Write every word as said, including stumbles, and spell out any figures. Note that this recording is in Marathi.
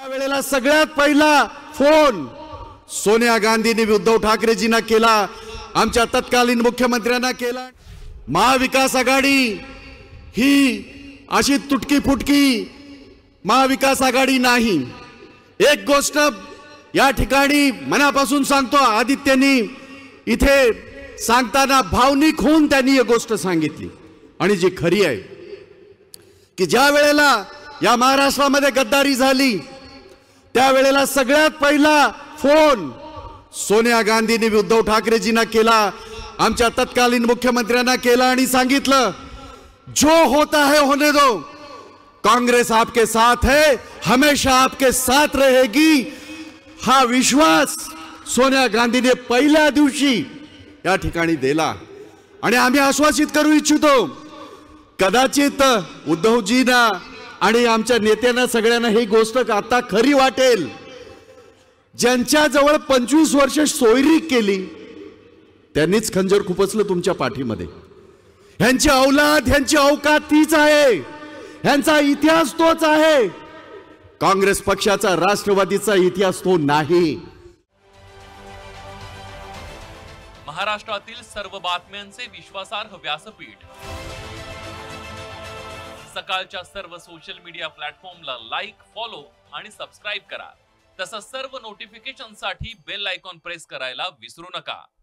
वेळेला सगळ्यात पहिला फोन सोनिया गांधींनी उद्धव ठाकरेजींना केला, आमच्या तत्कालीन मुख्यमंत्र्यांना केला। महाविकास आघाडी ही अशी तुटकी फुटकी महाविकास आघाडी नाही। एक गोष्ट या ठिकाणी मनापासून सांगतो, आदित्यनी इथे सांगताना भावनिक होऊन त्यांनी एक गोष्ट सांगितली आणि जी खरी आहे की ज्या वेळेला या महाराष्ट्रामध्ये गद्दारी झाली त्यावेळेला सगळ्यात पहिला फोन सोनिया गांधींनी उद्धव ठाकरेजींना केला, आमच्या तत्कालीन मुख्यमंत्र्यांना केला आणि सांगितलं जो होता है होने दो, कांग्रेस आपके साथ है, हमेशा आपके साथ रहेगी। हा विश्वास सोनिया गांधीने पहिल्या दिवशी या ठिकाणी दिला आणि आम्ही आश्वासित करू इच्छितो, कदाचित उद्धवजींना आणि आमच्या नेत्यांना सगळ्यांना ही गोष्ट आता खरी वाटेल, ज्यांच्या जवळ पंचवीस वर्ष सोयरीक केली त्यांनीच खंजर खुपसलं तुमच्या पाठीमध्ये। ह्यांची औलाद, ह्यांची औकात तीच आहे, ह्यांचा इतिहास तोच आहे। काँग्रेस पक्षाचा, राष्ट्रवादीचा इतिहास तो नाही। महाराष्ट्रातील सर्व बातम्यांचे विश्वासार्ह व्यासपीठ, सकाळच्या सर्व सोशल मीडिया प्लॅटफॉर्मला लाईक, फॉलो आणि सबस्क्राइब करा। तसंच सर्व नोटिफिकेशनसाठी बेल आयकॉन प्रेस करायला विसरू नका।